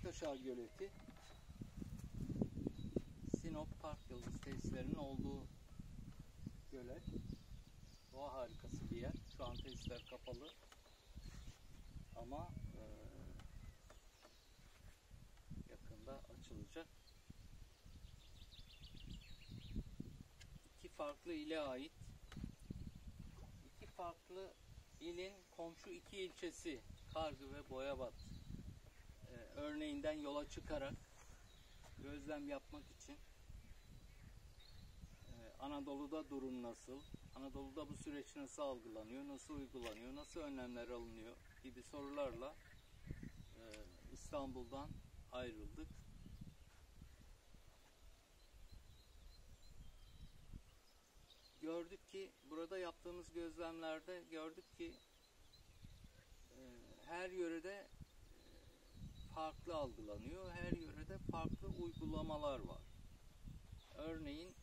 Bektaşağı Göleti, Sinop Park Yıldız tesislerinin olduğu gölet. Doğa harikası bir yer. Şu an tesisler kapalı. Ama yakında açılacak. İki farklı ile ait, iki farklı ilin komşu iki ilçesi Kargı ve Boyabat örneğinden yola çıkarak gözlem yapmak için Anadolu'da durum nasıl, Anadolu'da bu süreç nasıl algılanıyor, nasıl uygulanıyor, nasıl önlemler alınıyor gibi sorularla İstanbul'dan ayrıldık. Gördük ki, burada yaptığımız gözlemlerde gördük ki her yörede farklı algılanıyor, her yörede farklı uygulamalar var. Örneğin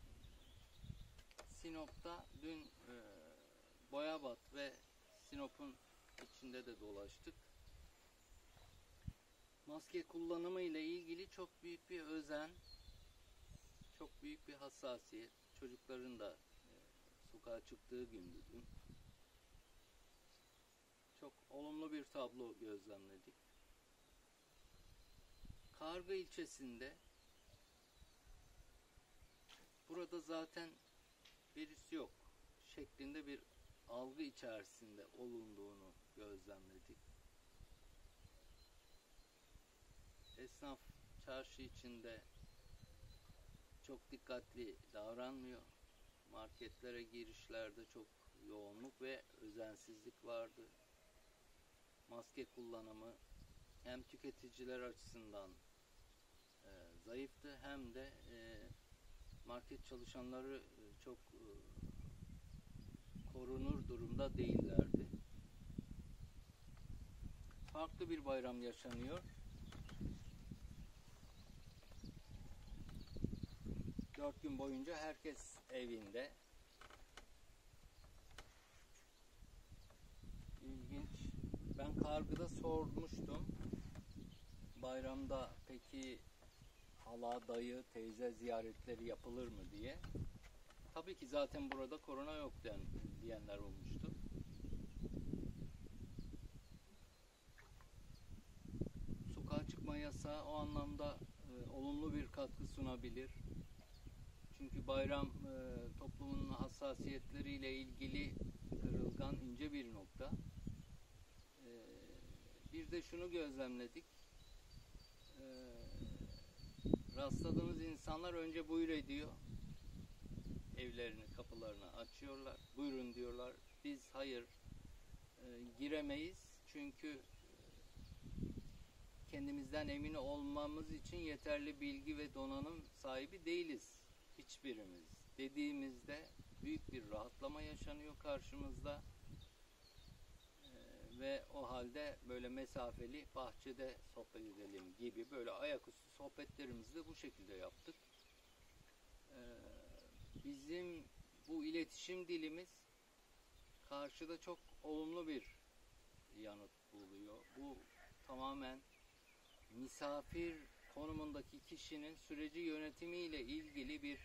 Sinop'ta dün Boyabat ve Sinop'un içinde de dolaştık. Maske kullanımı ile ilgili çok büyük bir özen, çok büyük bir hassasiyet. Çocukların da sokağa çıktığı gündü dün. Çok olumlu bir tablo gözlemledik. Kargı ilçesinde, burada zaten virüs yok şeklinde bir algı içerisinde olunduğunu gözlemledik. Esnaf çarşı içinde çok dikkatli davranmıyor. Marketlere girişlerde çok yoğunluk ve özensizlik vardı. Maske kullanımı hem tüketiciler açısından zayıftı, hem de market çalışanları çok korunur durumda değillerdi. Farklı bir bayram yaşanıyor. 4 gün boyunca herkes evinde. İlginç. Ben Kargı'da sormuştum. Bayramda peki hala, dayı, teyze ziyaretleri yapılır mı diye. Tabii ki zaten burada korona yok diyenler olmuştu. Sokağa çıkma yasağı o anlamda olumlu bir katkı sunabilir. Çünkü bayram toplumun hassasiyetleriyle ilgili kırılgan, ince bir nokta. Bir de şunu gözlemledik. Rastladığımız insanlar önce buyur ediyor. Evlerini, kapılarını açıyorlar. Buyurun diyorlar. Biz hayır giremeyiz. Çünkü kendimizden emin olmamız için yeterli bilgi ve donanım sahibi değiliz hiçbirimiz dediğimizde büyük bir rahatlama yaşanıyor karşımızda. Ve o halde böyle mesafeli bahçede sohbet edelim gibi böyle ayaküstü sohbetlerimizi de bu şekilde yaptık. Bizim bu iletişim dilimiz karşıda çok olumlu bir yanıt buluyor. Bu tamamen misafir konumundaki kişinin süreci yönetimiyle ilgili bir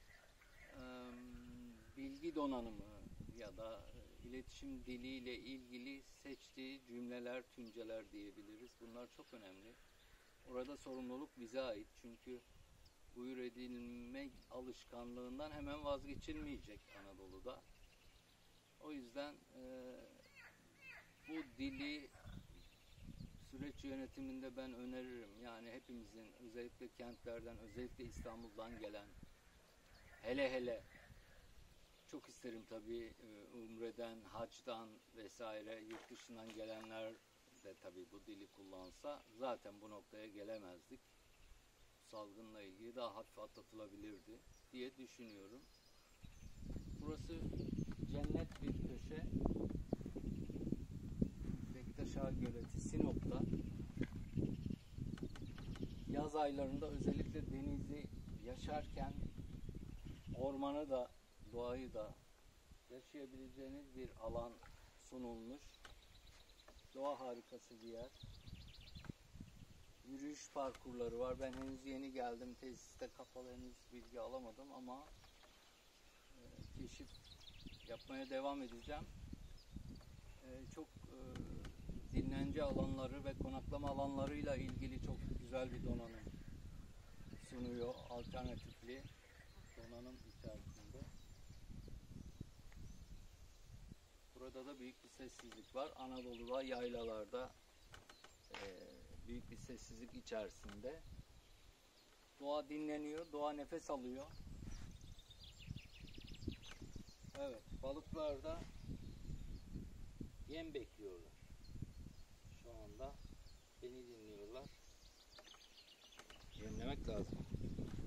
bilgi donanımı ya da iletişim diliyle ilgili seçtiği cümleler, tümceler diyebiliriz. Bunlar çok önemli. Orada sorumluluk bize ait. Çünkü buyur edilmek alışkanlığından hemen vazgeçilmeyecek Anadolu'da. O yüzden bu dili süreç yönetiminde ben öneririm. Yani hepimizin, özellikle kentlerden, özellikle İstanbul'dan gelen, hele çok isterim tabii Umre'den, hacdan vesaire yurt dışından gelenler de tabii bu dili kullansa zaten bu noktaya gelemezdik. Salgınla ilgili daha hafif atlatılabilirdi diye düşünüyorum. Burası cennet bir köşe. Bektaşağı Göleti Sinop'ta. Yaz aylarında özellikle denizi yaşarken ormanı da, doğayı da yaşayabileceğiniz bir alan sunulmuş. Doğa harikası bir yer. yürüyüş parkurları var. Ben henüz yeni geldim. Tesiste kapalı, henüz bilgi alamadım ama keşif yapmaya devam edeceğim. Çok dinlence alanları ve konaklama alanlarıyla ilgili çok güzel bir donanım sunuyor. Alternatifli donanım içerisinde. Burada da büyük bir sessizlik var. Anadolu'da, yaylalarda büyük bir sessizlik içerisinde. Doğa dinleniyor, doğa nefes alıyor. Evet, balıklar da yem bekliyorlar. Şu anda beni dinliyorlar. Yemlemek lazım.